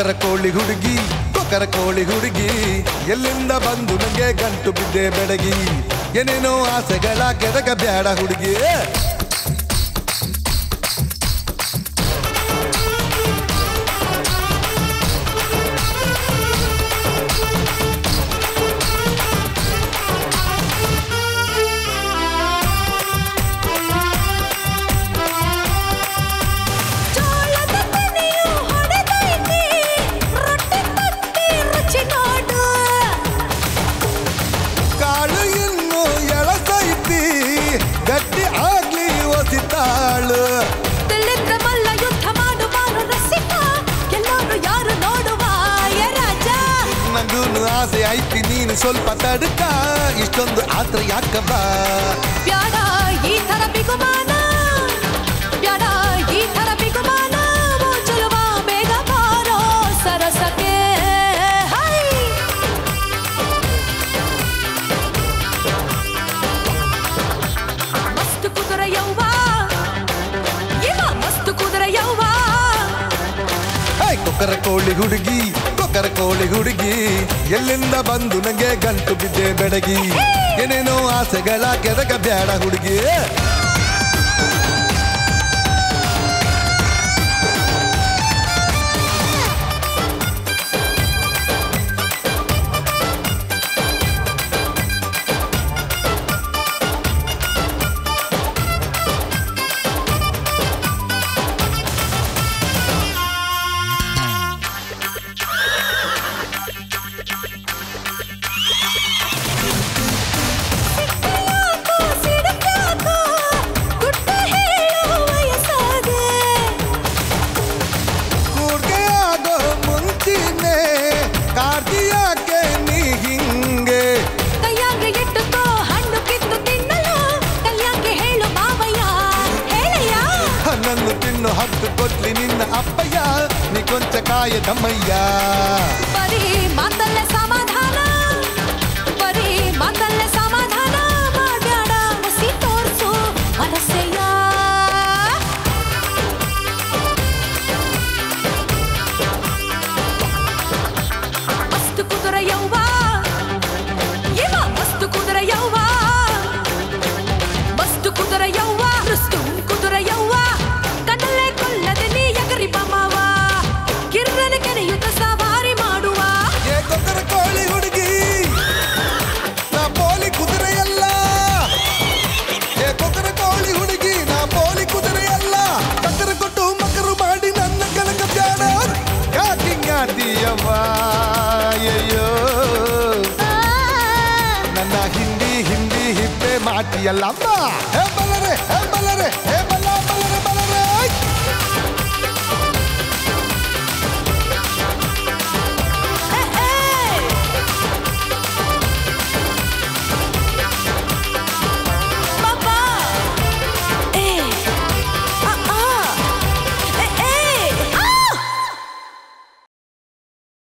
ಕೊಕ್ಕರ ಕೋಳಿ ಹುಡುಗಿ ಎಲ್ಲಿಂದ ಬಂದು ನಂಗೆ ಗಂಟು ಬಿದ್ದೆ ಬೆಡಗಿ ಏನೇನೋ ಆಸೆಗಳ ಕೆದಕ ಬ್ಯಾಡ ಹುಡುಗಿ ಆಸೆ ಐತಿ ನೀನು ಸ್ವಲ್ಪ ತಡ್ಕ ಇಷ್ಟೊಂದು ಆತ್ರ ಯಾಕವ್ವ ಬ್ಯಾಡ ಈ ತರ ಬಿಗುಮಾನ ಬ್ಯಾಡ ಈ ತರ ಬಿಗುಮಾನ ಮುಚ್ಚಲುವ ಬೇಗ ಬಾರೋ ಸರಸಕ್ಕೆ ಮಸ್ತ್ ಕುದುರೆ ಯವ್ವ ಇವ ಮಸ್ತ್ ಕುದುರೆ ಯವ್ವ ಕೊಕ್ಕರ ಕೋಳಿ ಹುಡುಗಿ ಎಲ್ಲಿಂದ ಬಂದು ನಂಗೆ ಗಂಟು ಬಿದ್ದೆ ಬೆಡಗಿ ಏನೇನೋ ಆಸೆಗಳ ಕೆದಕ ಬ್ಯಾಡ ಹುಡುಗಿ ಹತ್ತು ಕೊಟ್ಲಿ ನಿನ್ನ ಅಪ್ಪಯ್ಯ ನೀ ಕೊಂಚ ಕಾಯ ತಮ್ಮಯ್ಯ ಬರೀ ಮಾತಲ್ಲೇ ಸಮಾಧಾನ ಮಾಡ್ಯಾಡ ಹಸಿ ತೋರ್ಸು ಮನಸ್ಸಯ್ಯ ಮಸ್ತ್ ಕುದುರೆ ಯವ್ವ ಇವ ಮಸ್ತ್ ಕುದುರೆ ಯವ್ವ ಮಸ್ತ್ ಕುದುರೆ ಯವ್ವ ರುಸ್ತುಂ ಕುದುರೆ ಯವ್ವ ಕಣ್ಣಲ್ಲೇ ಕೊಲ್ಲದೆ ನೀ ಎಗರಿ ಬಮ್ಮವ ಕಿರ್ರನ ಕೆರೆಯುತ್ತ ಸವಾರಿ ಮಾಡುವ ಕೊಕ್ಕರ ಕೋಳಿ ಹುಡುಗಿ ನಾ ಪೋಲಿ ಕುದುರೆಯಲ್ಲ ಕೊಕ್ಕರ ಕೋಳಿ ಹುಡುಗಿ ನಾ ಪೋಲಿ ಕುದುರೆಯಲ್ಲ ಕಕ್ಕರ ಕೊಟ್ಟು ಮಕರು ಮಾಡಿ ನನ್ನ ಕನಕ ಬ್ಯಾಡ ಯಾಕಿಂಗಾತೀಯವ್ವ ಅಯ್ಯೋ ನನ್ನ ಹಿಂದಿ ಹಿಪ್ಪೆ ಮಾಟಿಯಲ್ಲಮ್ಮ ಹೇ ಬಲ್ಲರೆ ಹೇ ಬಲ್ಲರೆ ಹೇ ಬಲ್ಲ ಬಲ್ಲರೆ